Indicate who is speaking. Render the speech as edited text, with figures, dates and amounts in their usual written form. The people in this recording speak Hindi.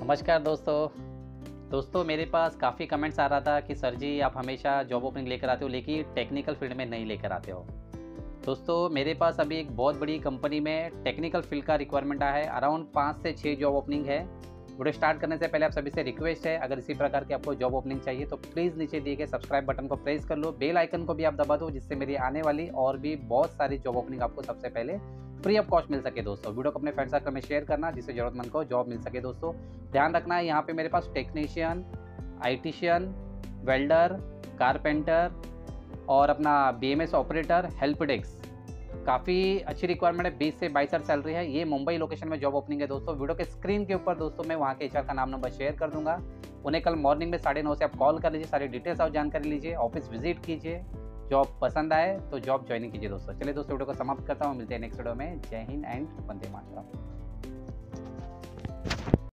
Speaker 1: नमस्कार दोस्तों मेरे पास काफ़ी कमेंट्स आ रहा था कि सर जी आप हमेशा जॉब ओपनिंग लेकर आते हो लेकिन टेक्निकल फील्ड में नहीं लेकर आते हो। दोस्तों मेरे पास अभी एक बहुत बड़ी कंपनी में टेक्निकल फील्ड का रिक्वायरमेंट आया है। अराउंड 5 से 6 जॉब ओपनिंग है। वीडियो स्टार्ट करने से पहले आप सभी से रिक्वेस्ट है, अगर इसी प्रकार की आपको जॉब ओपनिंग चाहिए तो प्लीज़ नीचे दिए गए सब्सक्राइब बटन को प्रेस कर लो, बेल आइकन को भी आप दबा दो, जिससे मेरी आने वाली और भी बहुत सारी जॉब ओपनिंग आपको सबसे पहले फ्री ऑफ कॉस्ट मिल सके। दोस्तों वीडियो को अपने फ्रेंड सर्कल में शेयर करना, जिससे ज़रूरतमंद को जॉब मिल सके। दोस्तों ध्यान रखना है, यहाँ पे मेरे पास टेक्नीशियन, आईटीशियन, वेल्डर, कारपेंटर और अपना बीएमएस ऑपरेटर, हेल्प डेस्क, काफ़ी अच्छी रिक्वायरमेंट है। 20 से 22 सैलरी है। ये मुंबई लोकेशन में जॉब ओपनिंग है। दोस्तों वीडियो के स्क्रीन के ऊपर दोस्तों मैं वहाँ के एचआर का नाम नंबर शेयर कर दूंगा। उन्हें कल मॉर्निंग में 9:30 से आप कॉल कर लीजिए, सारी डिटेल्स और जानकारी लीजिए, ऑफिस विजिट कीजिए। जॉब पसंद आए तो जॉब ज्वाइनिंग कीजिए। दोस्तों चलिए वीडियो को समाप्त करता हूँ, मिलते हैं नेक्स्ट वीडियो में। जय हिंद एंड वंदे मातरम।